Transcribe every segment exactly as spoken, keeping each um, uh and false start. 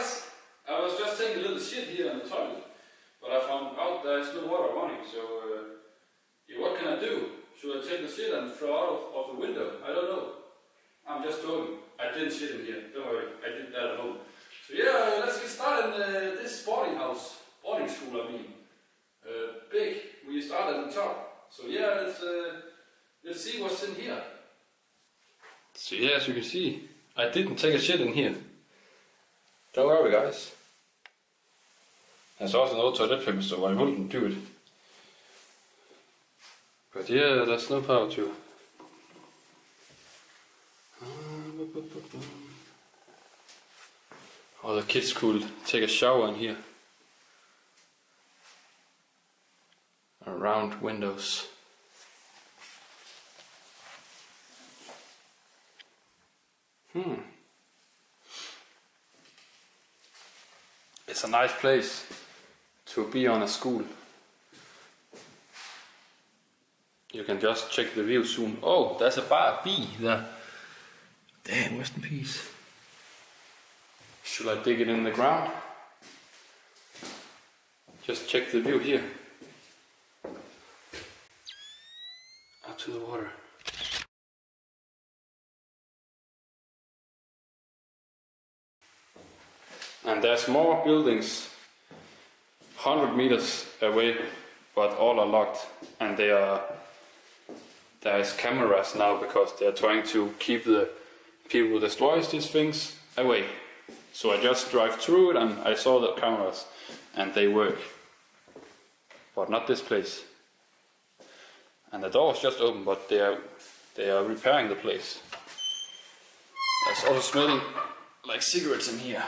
guys, I was just taking a little shit here in the toilet, but I found out there's no water running, so uh, yeah, what can I do? Should I take the shit and throw out of, of the window? I don't know. I'm just joking. I didn't shit in here, don't worry, I did that at home. So yeah, let's get started in uh, this boarding house, boarding school I mean. Uh, big, we start at the top. So yeah, let's, uh, let's see what's in here. So yeah, as you can see, I didn't take a shit in here. Don't worry guys. There's also no toilet paper, so I wouldn't do it. But yeah, there's no power to. Oh, the kids could take a shower in here. Around windows. Hmm. It's a nice place to be on a school. You can just check the view soon. Oh, there's a bar bee there. Damn, rest in peace. Should I dig it in the ground? Just check the view here. Up to the water. And there's more buildings one hundred meters away, but all are locked, and they are there's cameras now because they're trying to keep the people who destroys these things away. So I just drive through it and I saw the cameras and they work, but not this place. And the door is just open, but they are they are repairing the place. There's also smelling like cigarettes in here.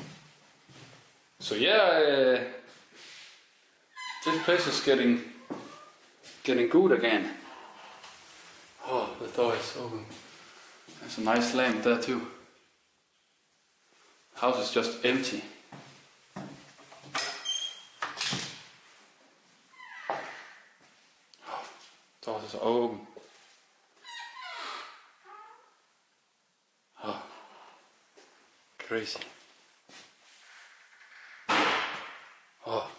So yeah, uh, this place is getting getting good again. Oh, the door is open. There's a nice lamp there too. House is just empty. Oh, doors is open. Oh, crazy. Oh.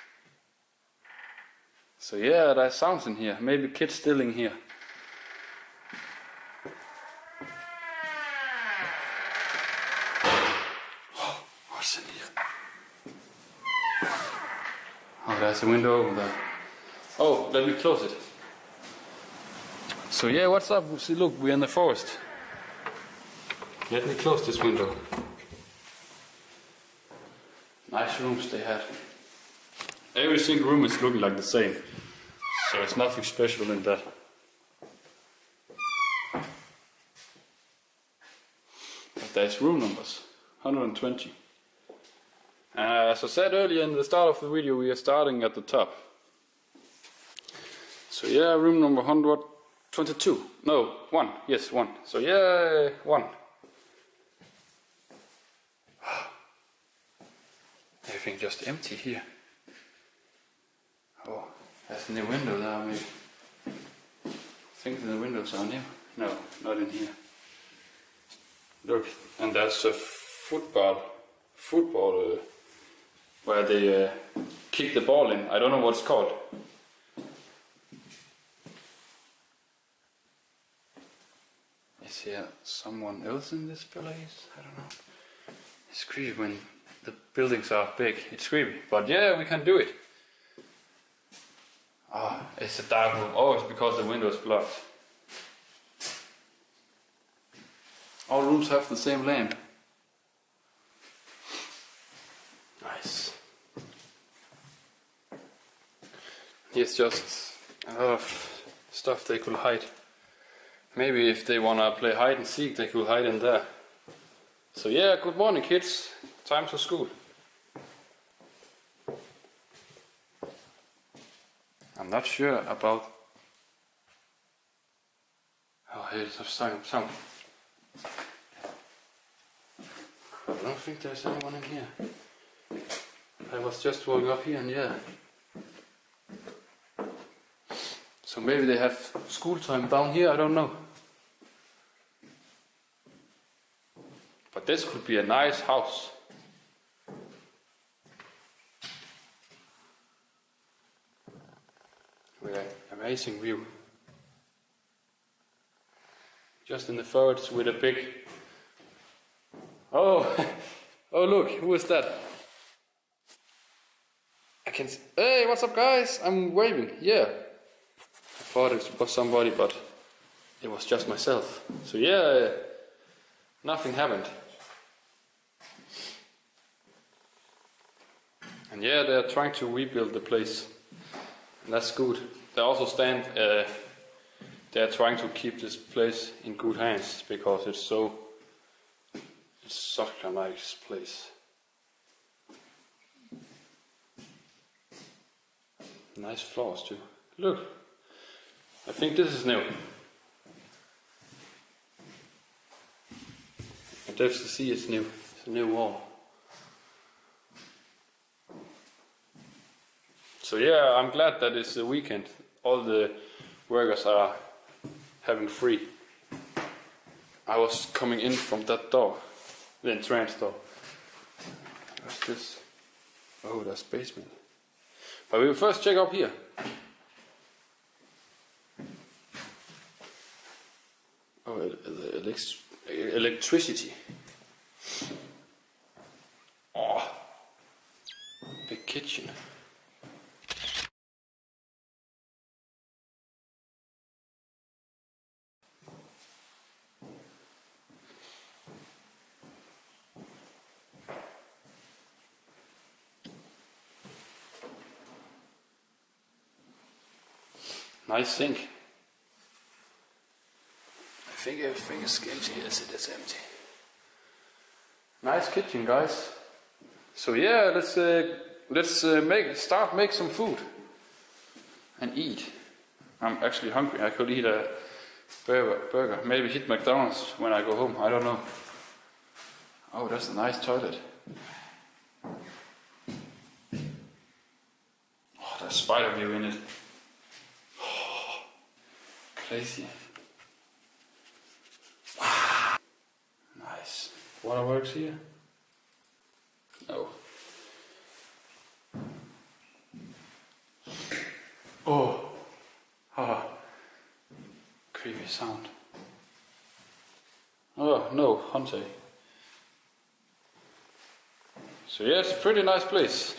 So yeah, there's sounds in here. Maybe kids still in here. Oh, what's in here? Oh, there's a window over there. Oh, let me close it. So yeah, what's up? See, look, we're in the forest. Let me close this window. Nice rooms they had. Every single room is looking like the same, so it's nothing special in that. But there's room numbers, one hundred twenty. Uh, as I said earlier in the start of the video, we are starting at the top. So yeah, room number one hundred twenty-two. No, one. Yes, one. So yeah, one. Everything just empty here. Oh, there's a new window there, maybe. I think the windows are new. No, not in here. Look, and that's a football, football, uh, where they uh, kick the ball in. I don't know what it's called. Is here someone else in this place? I don't know. It's creepy when the buildings are big. It's creepy, but yeah, we can do it. Ah, oh, it's a dark room. Oh, it's because the window is blocked. All rooms have the same lamp. Nice. Here's just a lot of stuff they could hide. Maybe if they wanna play hide and seek, they could hide in there. So yeah, good morning kids. Time to school. I'm not sure about. Oh, here's some sound. I don't think there's anyone in here. I was just walking up here and yeah. So maybe they have school time down here, I don't know. But this could be a nice house. with an amazing view. Just in the forest with a big... Oh, oh look, who is that? I can see... Hey, what's up guys? I'm waving, yeah. I thought it was somebody, but it was just myself. So yeah, nothing happened. And yeah, they're trying to rebuild the place. And that's good. They also stand... Uh, They're trying to keep this place in good hands because it's so, it's such a nice place. Nice floors too. Look, I think this is new. I definitely see it's new. It's a new wall. So yeah, I'm glad that it's the weekend. All the workers are having free. I was coming in from that door, the entrance door. What's this? Oh, that's basement. But we will first check up here. Oh, the elect electricity. Oh, big kitchen. Nice sink. I think everything is empty. Yes, it is empty. Nice kitchen, guys. So yeah, let's uh, let's uh, make start make some food and eat. I'm actually hungry. I could eat a burger. burger. Maybe hit McDonald's when I go home. I don't know. Oh, that's a nice toilet. Oh, there's spider view in it. Crazy. Ah, nice. Waterworks here? No. Oh. Ah. Creepy sound. Oh no, Hunter. So yeah, it's a pretty nice place.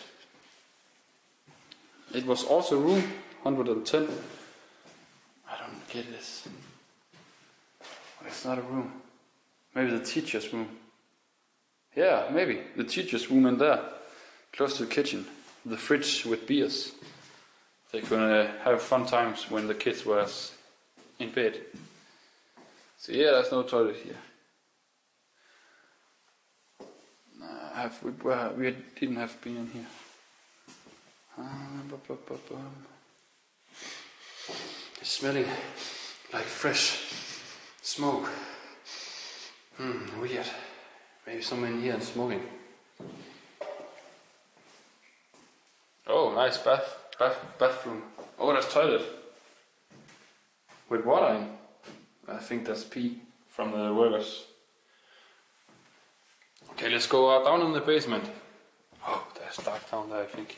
It was also room one hundred ten. Get this. But it's not a room. Maybe the teacher's room. Yeah, maybe the teacher's room in there, close to the kitchen. The fridge with beers. They could uh, have fun times when the kids were in bed. So yeah, there's no toilet here. Nah, have we, well, we didn't have been in here. It's smelling like fresh smoke. Hmm, weird. Maybe someone in here and smoking. Oh, nice bath, bath, bathroom. Oh, that's toilet. With water in. I think that's pee from the workers. Okay, let's go uh, down in the basement. Oh, there's dark down there, I think.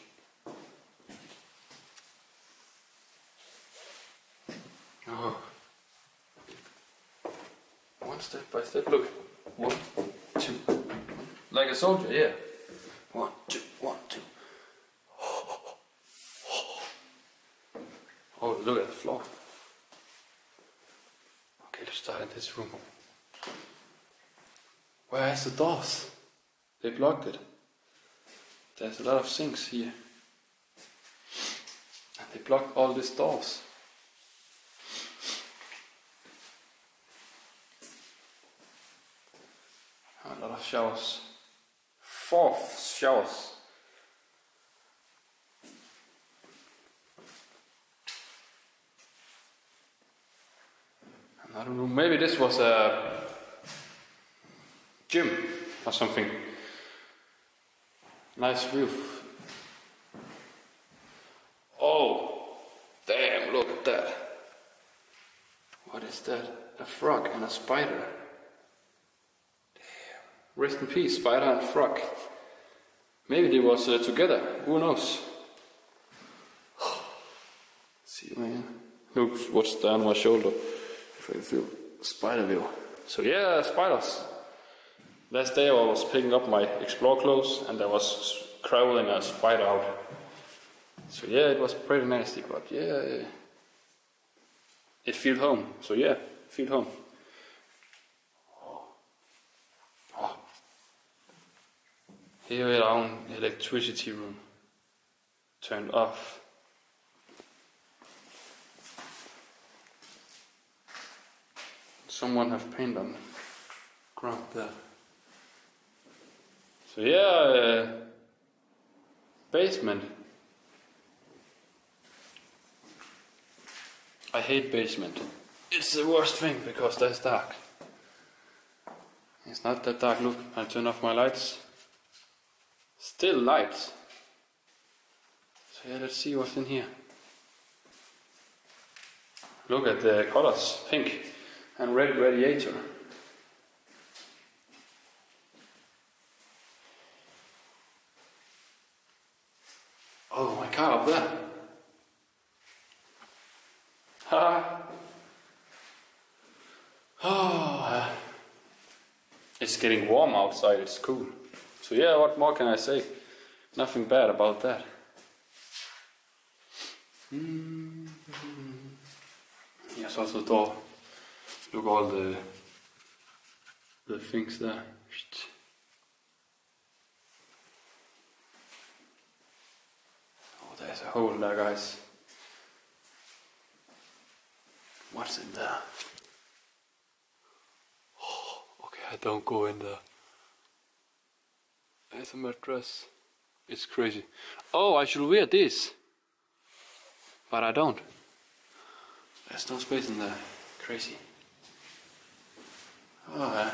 Oh. One step by step, look. One, two. Like a soldier, yeah. One, two, one, two. Oh, look at the floor. Okay, let's start in this room. Where is the doors? They blocked it. There's a lot of sinks here. And they blocked all these doors. A lot of showers. Four showers. Another room. Maybe this was a gym or something. Nice roof. Oh, damn, look at that. What is that? A frog and a spider. Rest in peace, spider and frog. Maybe they was uh, together, who knows? See man. Look what's there on my shoulder. If I can feel spider view. So yeah, spiders. Last day I was picking up my explore clothes and there was crawling a spider out. So yeah, it was pretty nasty, but yeah, it felt home. So yeah, feel home. Oh. Oh. Here we are on electricity room. Turned off. Someone have paint on the ground there. So yeah, uh, basement. I hate basement. It's the worst thing because that's dark. It's not that dark. Look, I turn off my lights. Still lights. So yeah, let's see what's in here. Look at the colors, pink and red radiator. Oh, my car up there. Ha! Oh, uh, it's getting warm outside, it's cool. So yeah, what more can I say? Nothing bad about that. Mm-hmm. Here's also the door. Look all the the things there. Oh, there's a hole there, guys. What's in there? Oh, okay, I don't go in there. There's a mattress. It's crazy. Oh, I should wear this. But I don't. There's no space in there. Crazy. Oh, I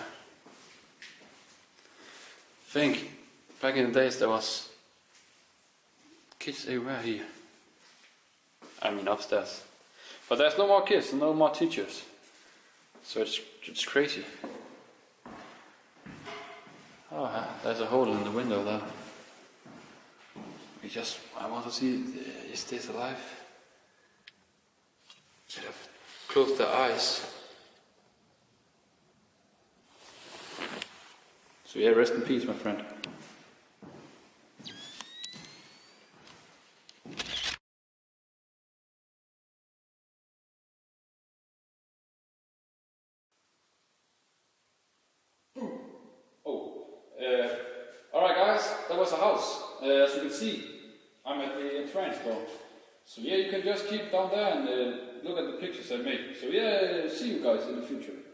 think back in the days there was kids everywhere here. I mean upstairs. But there's no more kids and no more teachers. So it's it's crazy. Oh, there's a hole in the window there. We just, I want to see, is this alive? Should have closed their eyes. So yeah, rest in peace, my friend. Oh, uh, alright guys, that was a house. Uh, as you can see, I'm at the entrance door. So yeah, you can just keep down there and uh, look at the pictures I made. So yeah, see you guys in the future.